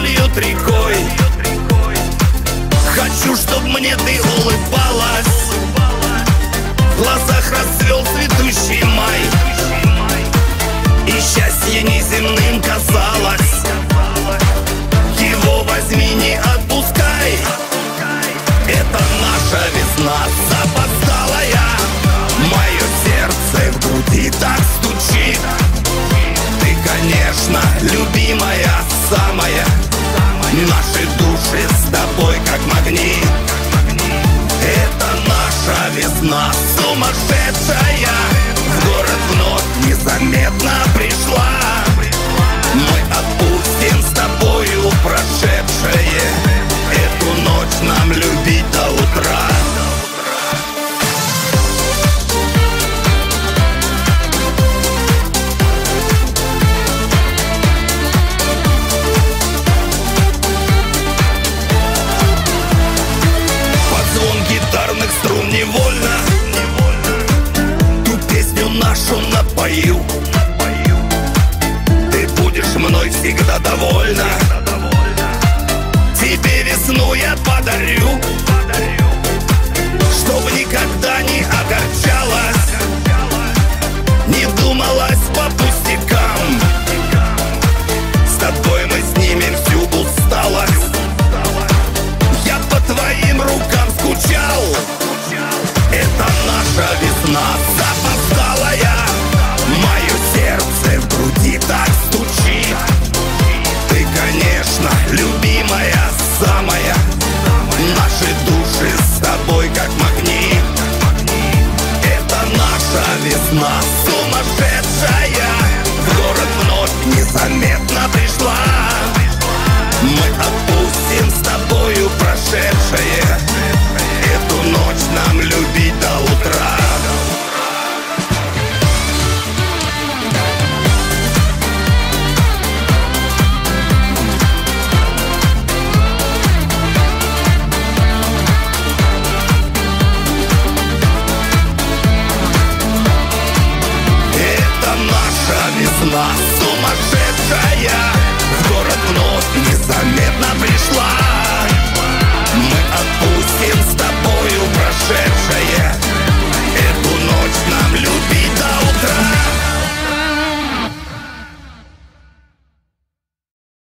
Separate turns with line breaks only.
льют рекой. Хочу, чтоб мне ты улыбалась, в глазах расцвел цветущий май, и счастье неземным казалось. Его возьми, не отпускай. Это наша весна запоздалая. Мое сердце в груди так стучит. Ты, конечно, любимая самая. Наши души с тобой как магнит. Это наша весна сумасшедшая. В город вновь незаметно пришла. Мы отпустим с тобою прошедшее. Эту ночь нам любить до утра. Гитарных струн невольно ту песню нашу напою. Ты будешь мной всегда довольна. Тебе весну я подарю, чтоб никогда не огорчалась, не думалась по пустякам. С тобой мы снимем всю усталость. Я по твоим рукам скучал. Это наша весна запоздалая. Мое сердце в груди так стучит. Ты, конечно, любимая самая. Наши души с тобой как магнит. Это наша весна сумасшедшая. В город вновь незаметно пришла. Мы отпустим с тобою прошедшее. Эту ночь нам любить до утра. Это наша весна сумасшедшая.